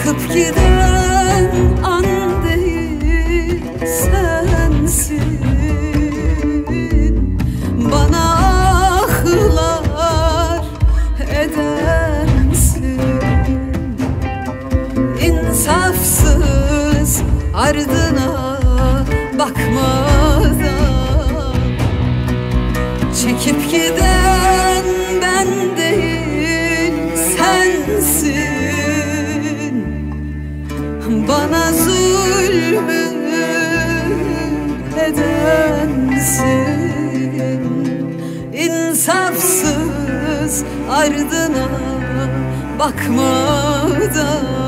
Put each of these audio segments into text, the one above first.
Akıp giden an değil sensin. Bana ahlar edensin. İnsafsız ardına bakmadan çekip giden ben değil sensin. Bana zulmü edensin. İnsafsız ardına bakmadan.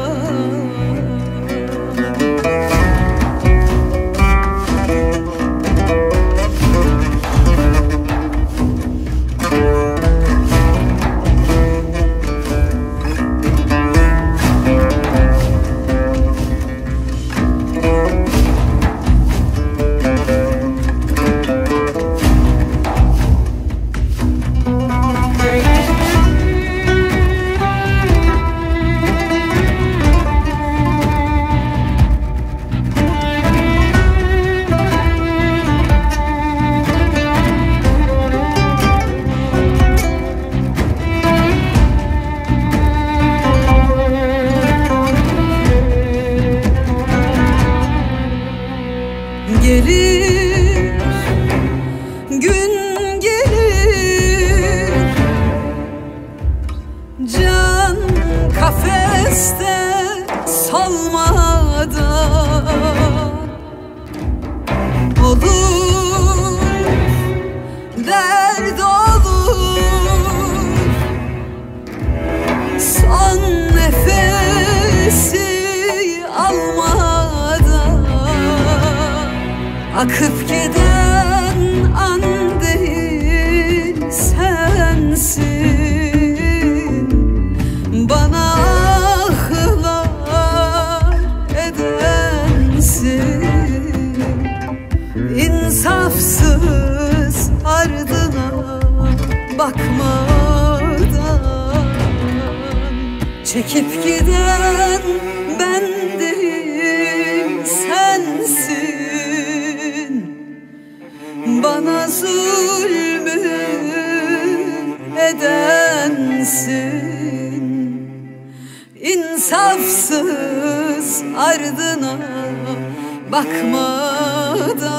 Gelir, gün gelir, can kafeste solmadan olur, dert olur, son nefesi almadan. Akıp giden an değil sensin. Bana ahlar edensin. İnsafsız ardına bakmadan çekip giden ben değil sensin. Bana zulmü edensin. İnsafsız ardına bakmadan.